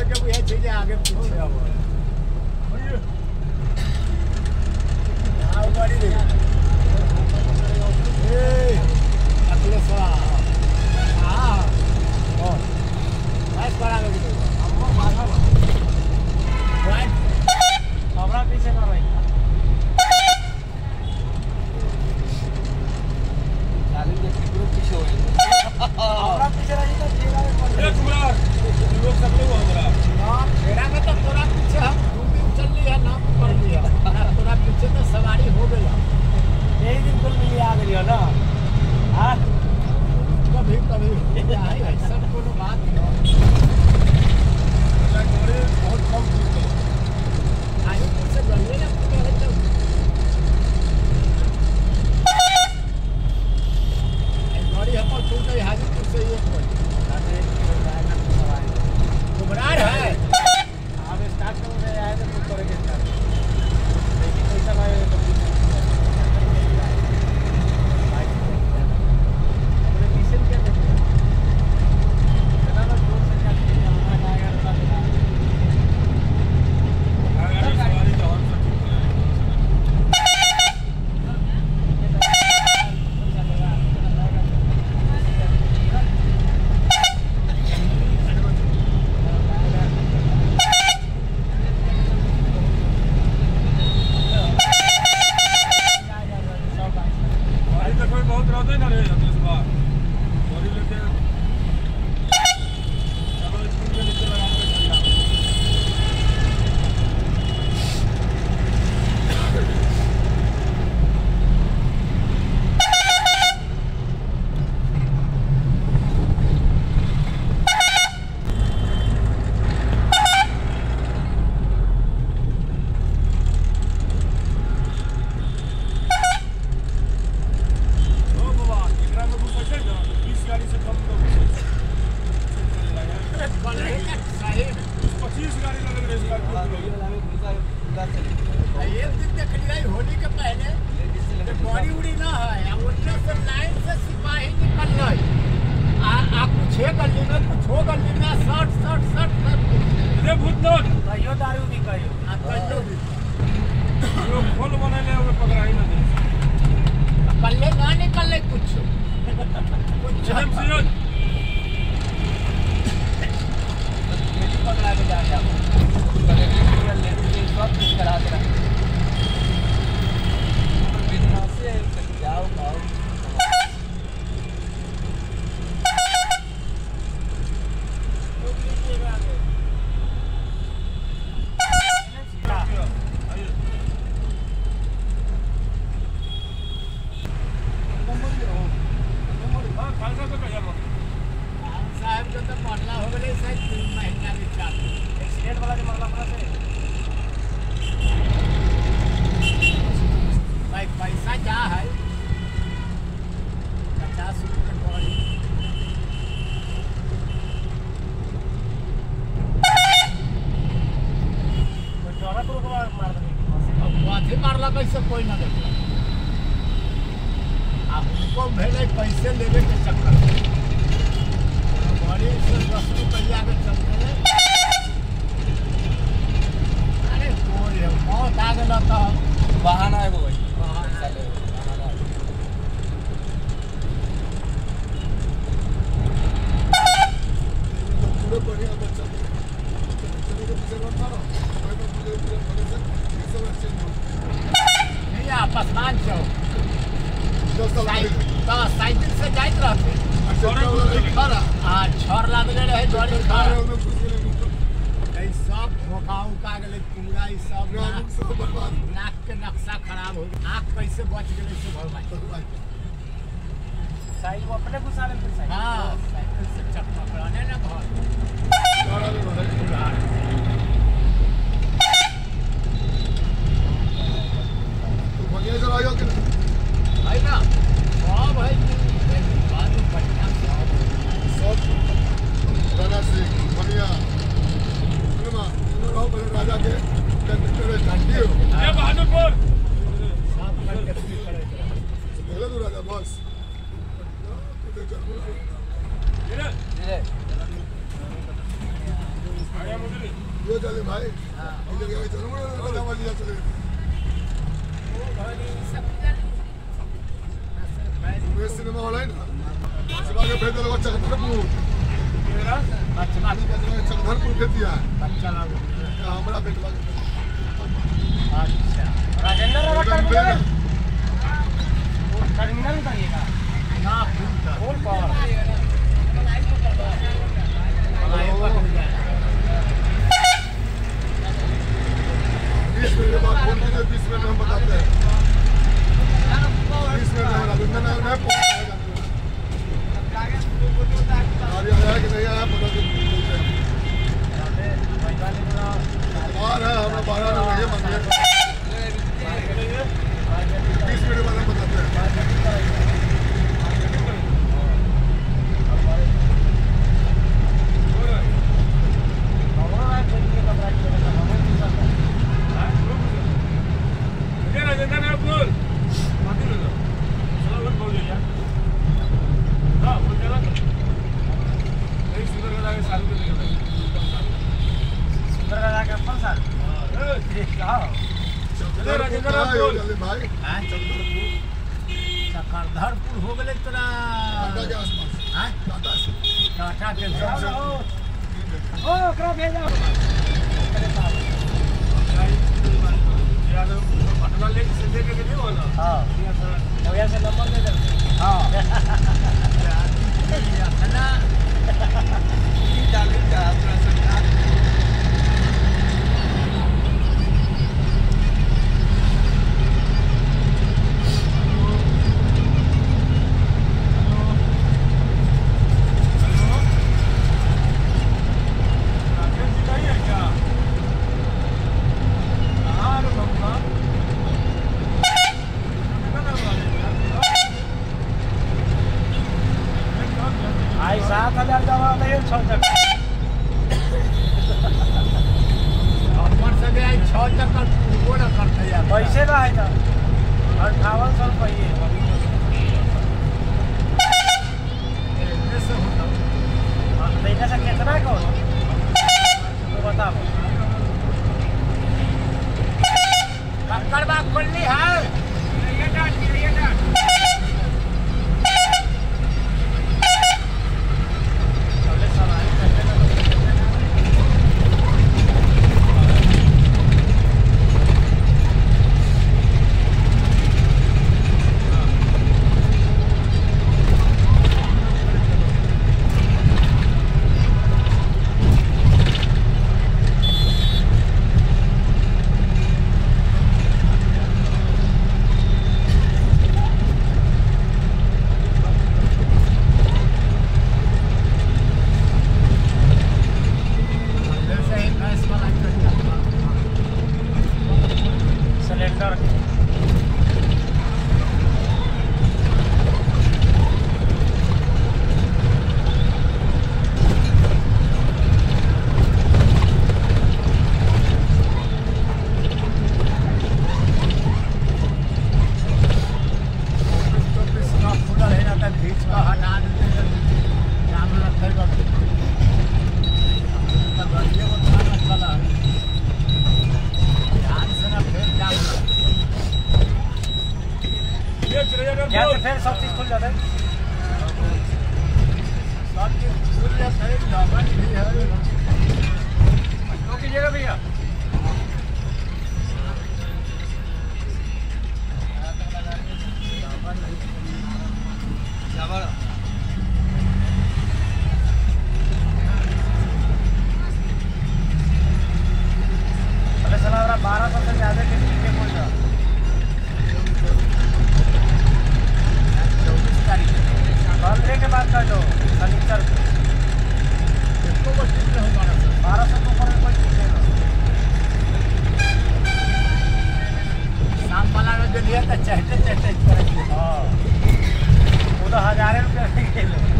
के वो ये चीजें आगे पीछे अब हां गाड़ी रे ए अगले सा हां और बस बड़ा लगे हम माथा राइट हमरा पीछे कर रही चालू के पूरा पीछे हो गया हमरा पीछे रही तो जेरा में पड़ गया कुमार लोग सब लोग हमरा हां जेरा में तो पूरा पीछे हम दूर चल लिया ना पड़ लिया पूरा पीछे तो सवारी हो गया एक दिन कुल मिली आ गई हो ना हां कभी कभी है सब कोनो बात नहीं गाड़ी बहुत कम चलते आगे से गले ना पकड़े तो गाड़ी हम छूट गई हाजीपुर से ये घुमरार है अब स्टार्ट कर रहे हैं तो करेंगे स्टार्ट लेकिन पैसा भाई कोई ना देखे आप उनको भेले पैसे लेवे के चक्कर बड़ी से 10 रुपया के चलते अरे कोई बहुत आ गया तो बहाना है वो पैसा ले पूरे बढ़िया बच्चा पसमान चौक तो साइकिल से जाइत रहते छर लागले रहे गाड़ी खड़ा सब धोखा उका गेले पूरा ई सब नाक के नक्शा खराब हो आँख कैसे बच गेले से भगवान साइकिल को अपने घुसाने फिर साइकिल हां साइकिल से चक्का पकड़ाने ना घर ये जरा आयो कि भाई ना हां भाई बात में बढ़िया सब राजा से बढ़िया सुनमा रहो बड़े राजा के घंटी हो ये बहादुरपुर साफ करके खड़े बोले तू राजा बस धीरे धीरे ये चले भाई इधर के चलो ना वाली जा चले वो घड़ी सब ये सिनेमा वाला है ना सुबह के भेज दो चक्रधरपुर मेरा अच्छा चक्रधरपुर भेज दिया बच्चा लोग हमारा बेटवा अच्छा राजेंद्र नगर टर्मिनल टर्मिनल करिएगा ना फुल पर 20 मिनट के बाद फोन कीजिए 20 मिनट में हम बताते हैं 20 मिनट में मैं फोन आया कि नहीं आया पता आ रहा है हमें 12 में रहिए मंदिर 20 मिनट बाद हम बताते हैं चक्रधरपुर हो गए तोरा टाटा के पटना लेके से लेके नहीं होना हाँ भैया से नंबर दे दे हाँ ना डाल का अपना सरकार आई 7,000 जमा नहीं 6 चक्कर अपन से आई 6 चक्कर वो ना करते यार पैसे ना है ना 5800 रुपये ऐसे होता महीने से कितना को तो बताओ कर बात करनी है ये डाट यहाँ से फिर सब चीज खुल जाता है सब चीज खुल जाता है दामन भी है तो कीजिएगा भैया अरे सलाह 1200 से ज्यादा के नीचे पहुंच जाओ बंदे के बाद कर दो शनिचर को 1200 को ऊपर कोई शाम वाला में जो लिया था चहटे करेंगे हाँ वो तो 1000 रुपये